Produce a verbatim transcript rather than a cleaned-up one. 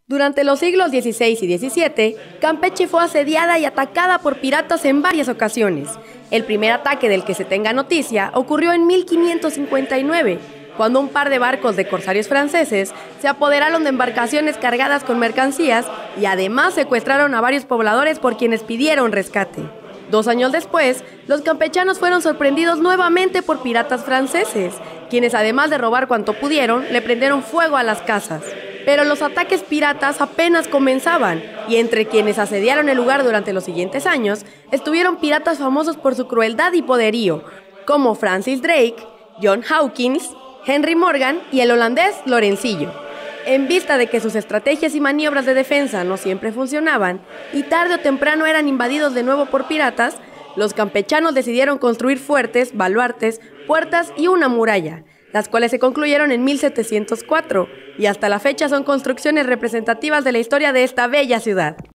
Durante los siglos dieciséis y diecisiete, Campeche fue asediada y atacada por piratas en varias ocasiones. El primer ataque del que se tenga noticia ocurrió en mil quinientos cincuenta y nueve, cuando un par de barcos de corsarios franceses se apoderaron de embarcaciones cargadas con mercancías y además secuestraron a varios pobladores por quienes pidieron rescate. Dos años después, los campechanos fueron sorprendidos nuevamente por piratas franceses, quienes además de robar cuanto pudieron, le prendieron fuego a las casas. Pero los ataques piratas apenas comenzaban, y entre quienes asediaron el lugar durante los siguientes años, estuvieron piratas famosos por su crueldad y poderío, como Francis Drake, John Hawkins, Henry Morgan y el holandés Lorencillo. En vista de que sus estrategias y maniobras de defensa no siempre funcionaban, y tarde o temprano eran invadidos de nuevo por piratas, los campechanos decidieron construir fuertes, baluartes, puertas y una muralla, las cuales se concluyeron en mil setecientos cuatro, y hasta la fecha son construcciones representativas de la historia de esta bella ciudad.